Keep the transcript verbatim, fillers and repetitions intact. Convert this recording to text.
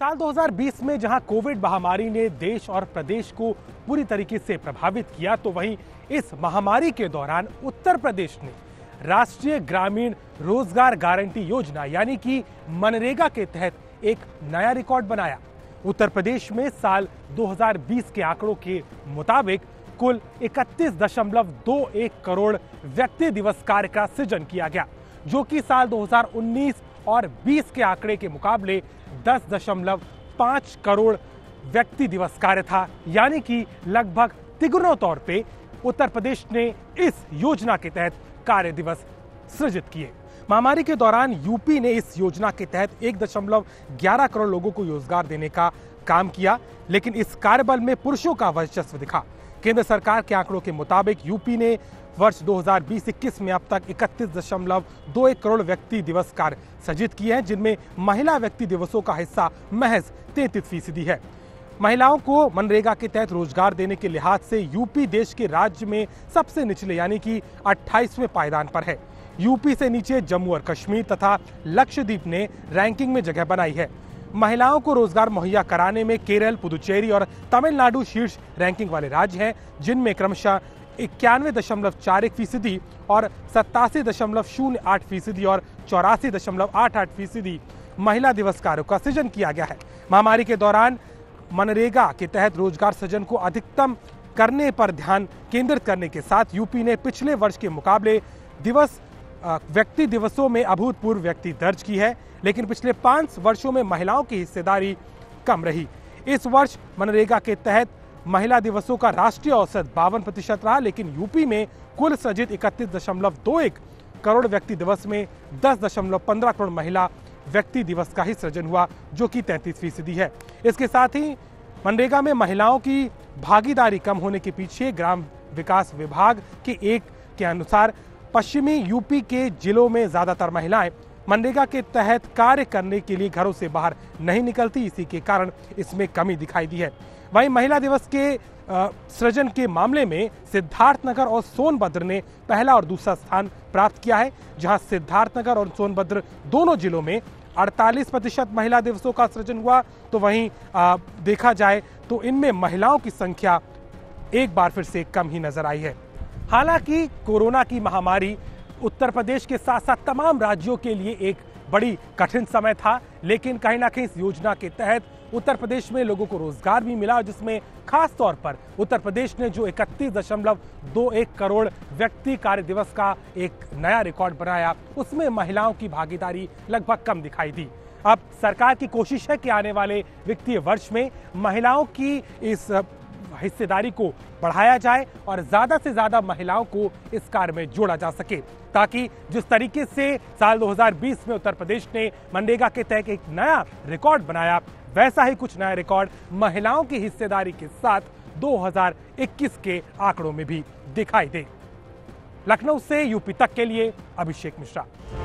साल दो हज़ार बीस में जहां कोविड महामारी ने देश और प्रदेश को पूरी तरीके से प्रभावित किया, तो वहीं इस महामारी के दौरान उत्तर प्रदेश ने राष्ट्रीय ग्रामीण रोजगार गारंटी योजना यानी कि मनरेगा के तहत एक नया रिकॉर्ड बनाया। उत्तर प्रदेश में साल दो हज़ार बीस के आंकड़ों के मुताबिक कुल इकतीस दशमलव दो एक करोड़ व्यक्ति दिवस कार्य का सृजन किया गया, जो कि साल दो हज़ार उन्नीस और बीस के आंकड़े के मुकाबले दस दशमलव पाँच करोड़ व्यक्ति दिवस कार्य था। यानी कि लगभग तिगुना तौर पे उत्तर प्रदेश ने इस योजना के तहत कार्य दिवस सृजित किए। महामारी के दौरान यूपी ने इस योजना के तहत एक दशमलव ग्यारह करोड़ लोगों को रोजगार देने का काम किया, लेकिन इस कार्यबल में पुरुषों का वर्चस्व दिखा। केंद्र सरकार के आंकड़ों के मुताबिक यूपी ने वर्ष दो हज़ार बीस इक्कीस में अब तक इकतीस दशमलव दो एक करोड़ व्यक्ति दिवस कार्य सृजित किए हैं, जिनमें महिला व्यक्ति दिवसों का हिस्सा महज तैंतीस फीसदी है। महिलाओं को मनरेगा के तहत रोजगार देने के लिहाज से यूपी देश के राज्य में सबसे निचले यानी कि अट्ठाईसवें पायदान पर है। यूपी से नीचे जम्मू और कश्मीर तथा लक्षद्वीप ने रैंकिंग में जगह बनाई है। महिलाओं को रोजगार मुहैया कराने में केरल, पुदुचेरी और तमिलनाडु शीर्ष रैंकिंग वाले राज्य हैं, जिनमें क्रमशः इक्यानवे दशमलव चार एक फीसदी और सत्तासी दशमलव शून्य आठ फीसदी और चौरासी दशमलव आठ आठ फीसदी महिला दिवस कार्यों का सृजन किया गया है। महामारी के दौरान मनरेगा के तहत रोजगार सृजन को अधिकतम करने पर ध्यान केंद्रित करने के साथ यूपी ने पिछले वर्ष के मुकाबले दिवस व्यक्ति दिवसों में अभूतपूर्व व्यक्ति दर्ज की है, लेकिन पिछले पांच वर्षों में महिलाओं की हिस्सेदारी कम रही। इस वर्ष मनरेगा के तहत महिला दिवसों का राष्ट्रीय औसत बावन प्रतिशत रहा, लेकिन यूपी में कुल सृजित इकतीस दशमलव दो एक करोड़ व्यक्ति दिवस में दस दशमलव पंद्रह करोड़ महिला व्यक्ति दिवस का ही सृजन हुआ, जो कि तैंतीस फीसदी है। इसके साथ ही मनरेगा में महिलाओं की भागीदारी कम होने के पीछे ग्राम विकास विभाग के एक के अनुसार पश्चिमी यूपी के जिलों में ज्यादातर महिलाएं मनरेगा के तहत कार्य करने के लिए घरों से बाहर नहीं निकलती, इसी के कारण इसमें कमी दिखाई दी है। वहीं महिला दिवस के सृजन के मामले में सिद्धार्थनगर और सोनभद्र ने पहला और दूसरा स्थान प्राप्त किया है, जहां सिद्धार्थनगर और सोनभद्र दोनों जिलों में अड़तालीस प्रतिशत महिला दिवसों का सृजन हुआ, तो वहीं आ, देखा जाए तो इनमें महिलाओं की संख्या एक बार फिर से कम ही नजर आई है। हालांकि कोरोना की महामारी उत्तर प्रदेश के साथ साथ तमाम राज्यों के लिए एक बड़ी कठिन समय था, लेकिन कहीं ना कहीं इस योजना के तहत उत्तर प्रदेश में लोगों को रोजगार भी मिला, जिसमें खास तौर पर उत्तर प्रदेश ने जो इकतीस दशमलव दो एक करोड़ व्यक्ति कार्य दिवस का एक नया रिकॉर्ड बनाया, उसमें महिलाओं की भागीदारी लगभग कम दिखाई दी। अब सरकार की कोशिश है कि आने वाले वित्तीय वर्ष में महिलाओं की इस हिस्सेदारी को बढ़ाया जाए और ज्यादा से ज्यादा महिलाओं को इस कार्य में जोड़ा जा सके, ताकि जिस तरीके से साल दो हज़ार बीस में उत्तर प्रदेश ने मनरेगा के तहत एक नया रिकॉर्ड बनाया, वैसा ही कुछ नया रिकॉर्ड महिलाओं की हिस्सेदारी के साथ दो हज़ार इक्कीस के आंकड़ों में भी दिखाई दे। लखनऊ से यूपी तक के लिए अभिषेक मिश्रा।